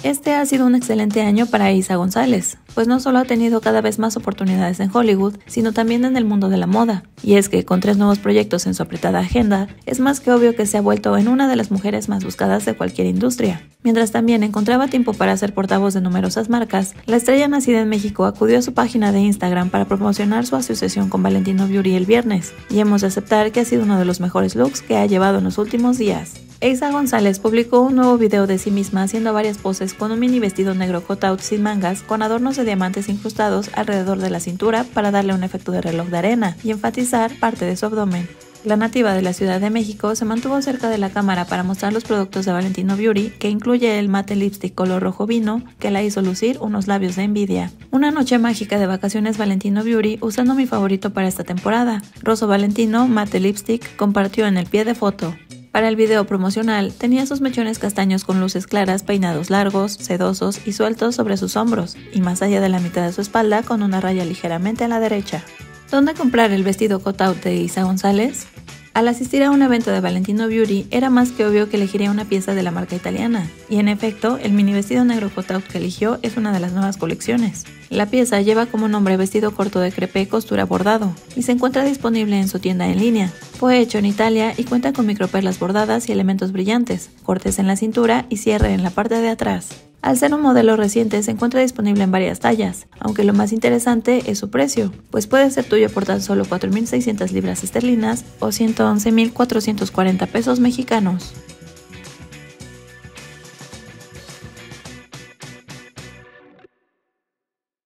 Este ha sido un excelente año para Eiza González, pues no solo ha tenido cada vez más oportunidades en Hollywood, sino también en el mundo de la moda. Y es que, con 3 nuevos proyectos en su apretada agenda, es más que obvio que se ha vuelto en una de las mujeres más buscadas de cualquier industria. Mientras también encontraba tiempo para ser portavoz de numerosas marcas, la estrella nacida en México acudió a su página de Instagram para promocionar su asociación con Valentino Beauty el viernes, y hemos de aceptar que ha sido uno de los mejores looks que ha llevado en los últimos días. Eiza González publicó un nuevo video de sí misma haciendo varias poses con un mini vestido negro cutout sin mangas con adornos de diamantes incrustados alrededor de la cintura para darle un efecto de reloj de arena y enfatizar parte de su abdomen. La nativa de la Ciudad de México se mantuvo cerca de la cámara para mostrar los productos de Valentino Beauty, que incluye el matte lipstick color rojo vino, que la hizo lucir unos labios de envidia. Una noche mágica de vacaciones Valentino Beauty usando mi favorito para esta temporada. Rosso Valentino Matte Lipstick compartió en el pie de foto. Para el video promocional, tenía sus mechones castaños con luces claras, peinados largos, sedosos y sueltos sobre sus hombros, y más allá de la mitad de su espalda con una raya ligeramente a la derecha. ¿Dónde comprar el vestido cutout de Eiza González? Al asistir a un evento de Valentino Beauty, era más que obvio que elegiría una pieza de la marca italiana, y en efecto, el mini vestido negro cutout que eligió es una de las nuevas colecciones. La pieza lleva como nombre vestido corto de crepé costura bordado, y se encuentra disponible en su tienda en línea. Fue hecho en Italia y cuenta con microperlas bordadas y elementos brillantes, cortes en la cintura y cierre en la parte de atrás. Al ser un modelo reciente, se encuentra disponible en varias tallas, aunque lo más interesante es su precio, pues puede ser tuyo por tan solo 4.600 libras esterlinas o 111.440 pesos mexicanos.